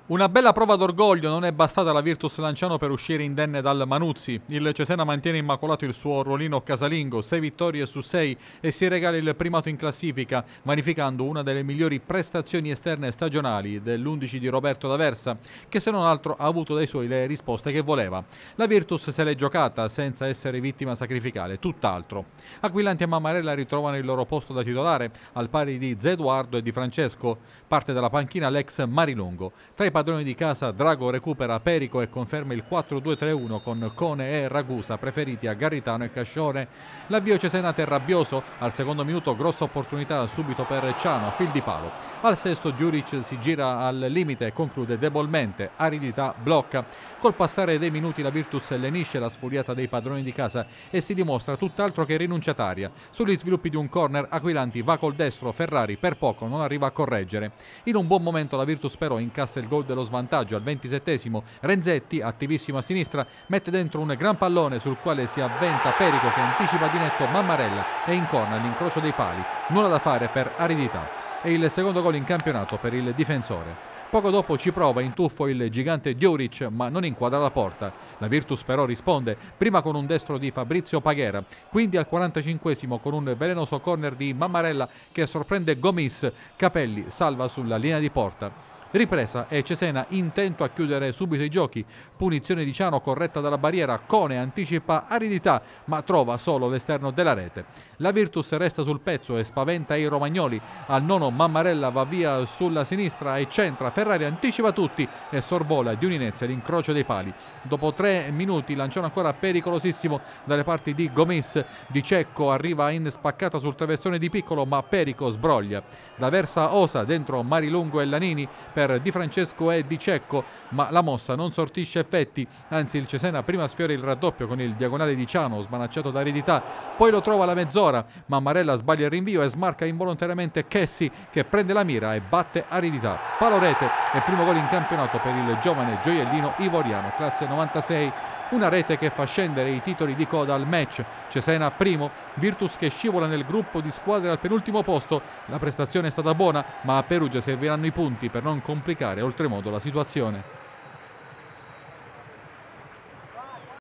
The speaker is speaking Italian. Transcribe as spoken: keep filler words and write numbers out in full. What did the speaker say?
Una bella prova d'orgoglio non è bastata alla Virtus Lanciano per uscire indenne dal Manuzzi. Il Cesena mantiene immacolato il suo ruolino casalingo, sei vittorie su sei e si regala il primato in classifica, vanificando una delle migliori prestazioni esterne stagionali dell'undici di Roberto D'Aversa, che se non altro ha avuto dai suoi le risposte che voleva. La Virtus se l'è giocata senza essere vittima sacrificale, tutt'altro. Aquillanti e Mammarella ritrovano il loro posto da titolare, al pari di Zeduardo e di Francesco. Parte dalla panchina l'ex Marilongo. Tra i padroni di casa Drago recupera Perico e conferma il quattro due tre uno con Cone e Ragusa preferiti a Garritano e Cascione. L'avvio cesenate è rabbioso, al secondo minuto grossa opportunità subito per Ciano a fil di palo. Al sesto Djuric si gira al limite e conclude debolmente, aridità blocca. Col passare dei minuti la Virtus lenisce la sfuriata dei padroni di casa e si dimostra tutt'altro che rinunciataria. Sugli sviluppi di un corner Aquillanti va col destro, Ferrari per poco non arriva a correggere. In un buon momento la Virtus però incassa il gol dello svantaggio al ventisettesimo. Renzetti, attivissimo a sinistra, mette dentro un gran pallone sul quale si avventa Perico che anticipa di netto Mammarella e incorna l'incrocio dei pali. Nulla da fare per aridità. È il secondo gol in campionato per il difensore. Poco dopo ci prova in tuffo il gigante Djuric, ma non inquadra la porta. La Virtus però risponde, prima con un destro di Fabrizio Paghera, quindi al quarantacinquesimo con un velenoso corner di Mammarella che sorprende Gomis. Capelli salva sulla linea di porta. Ripresa e Cesena intento a chiudere subito i giochi. Punizione di Ciano corretta dalla barriera. Cone anticipa aridità ma trova solo l'esterno della rete. La Virtus resta sul pezzo e spaventa i romagnoli. Al nono Mammarella va via sulla sinistra e centra. Ferrari anticipa tutti e sorvola di un'inezia l'incrocio dei pali. Dopo tre minuti Lanciano ancora pericolosissimo dalle parti di Gomis. Di Cecco arriva in spaccata sul traversone di Piccolo ma Perico sbroglia. D'Aversa osa dentro Marilungo e Lanini per Di Francesco e Di Cecco, ma la mossa non sortisce effetti, anzi il Cesena prima sfiora il raddoppio con il diagonale di Ciano smanacciato da aridità, poi lo trova alla mezz'ora, Mammarella sbaglia il rinvio e smarca involontariamente Chessi che prende la mira e batte aridità. Palorete e primo gol in campionato per il giovane gioiellino ivoriano, classe novantasei. Una rete che fa scendere i titoli di coda al match. Cesena primo, Virtus che scivola nel gruppo di squadre al penultimo posto. La prestazione è stata buona, ma a Perugia serviranno i punti per non complicare oltremodo la situazione.